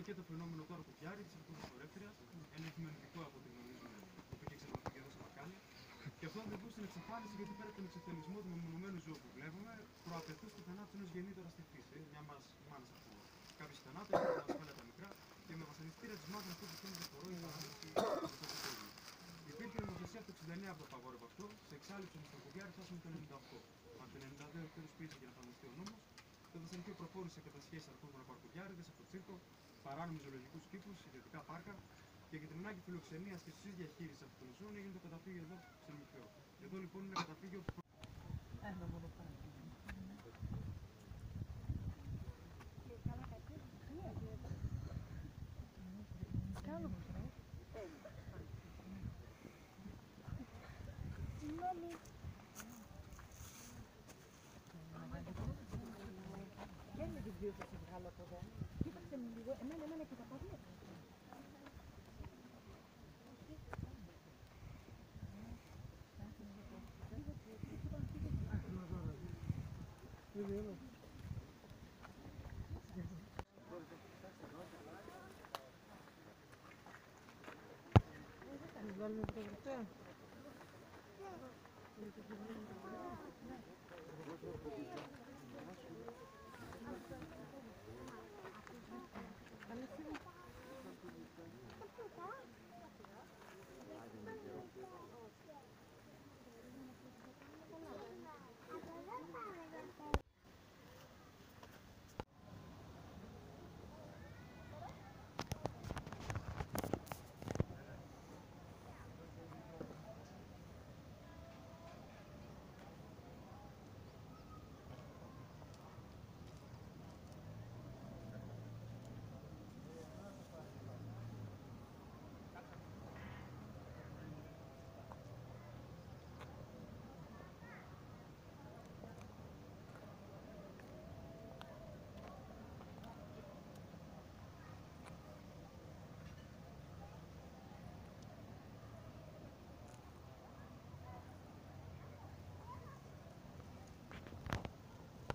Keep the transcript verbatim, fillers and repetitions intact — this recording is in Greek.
και το φαινόμενο του Αρκουπιάρη, τη αυτοκρατορεύτρια, ένα επιμενητικό από ό,τι γνωρίζουμε, που είχε εξελιχθεί και εδώ στα Μπακάλια. Και αυτό οδηγούσε στην εξαφάνιση, γιατί πέρα από τον εξευτελισμό του μεμονωμένου ζώου που βλέπουμε, προαπαιτούσε το θανάτου ενό γεννήτωρα στη φύση. Μια μάνα από κάποιου θανάτου, με ασφάλεια τα μικρά και με βασανιστήρια τη μάτων αυτό που φαίνεται χορό ή παράδοση του κόσμου. Υπήρχε νομοθεσία από το εξήντα εννέα που το απαγόρευε αυτό, σε εξάλληψη όμω το Αρκουπιάρη φτάσαμε το ενενήντα οκτώ. Από το ενενήντα δύο εκτέλους πίεση για να εφαρμοστεί ο νόμος. Το Θεσσαλονίκη προχώρησε κατασχέσει αρχόντων από αρκουδιάριδες, από τσίρκο, παράνομους ζωολογικούς κήπους, ιδιωτικά πάρκα και για την ανάγκη φιλοξενίας και τη διαχείριση αυτών των ζώων έγινε το καταφύγιο εδώ στην Μυθιό. Εδώ λοιπόν είναι ένα καταφύγιο που. Ένα μονοπάτι. Δεν με την δύο θα σε βγάλω από εδώ. Κοίταξε με λίγο, εμένα, εμένα και τα πόδια. Βάλουμε φωτογραφία.